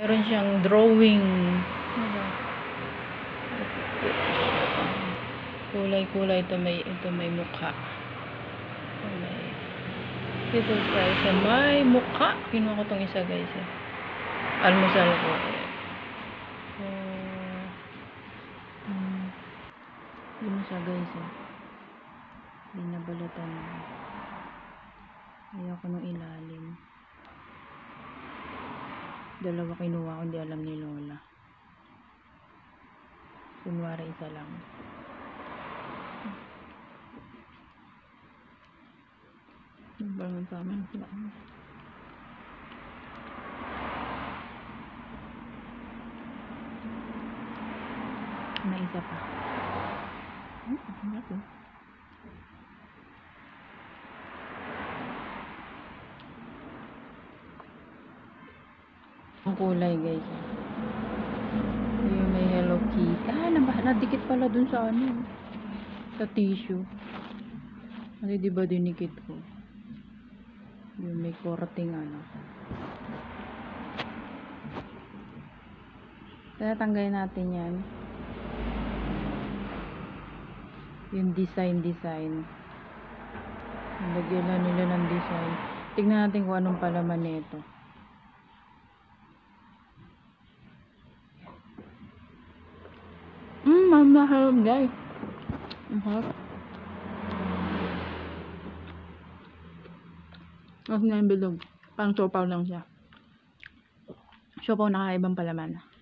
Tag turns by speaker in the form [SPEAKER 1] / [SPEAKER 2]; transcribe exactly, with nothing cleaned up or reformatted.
[SPEAKER 1] Meron siyang drawing. Kulay-kulay. Ito may, ito may mukha. Ito may little fries sa may mukha. Kinuha ko tong isa guys. Eh. Almusal ko. Uh, hmm. Yun na siya guys. Eh. Binabalatan na. Ayaw ko nung ilalim. Dalawa kinuha ko, hindi alam ni Lola. Kunwari isa lang. Nabangon sa amin. May isa pa. Hmm, ano to? Ang kulay guys. Yung may Hello Kitty. Ah, nadikit pala dun sa ano. Sa tissue. Kasi diba dinikit ko. Yung may korting ano. Kaya tanggalin natin yan. Yung design design. Lagyan na nila ng design. Tignan natin kung anong palaman nito. Mmm, ang mahal guys. Ang harap. Ang na yung bilog. Parang sopaw lang siya. Sopaw na kakaibang palaman.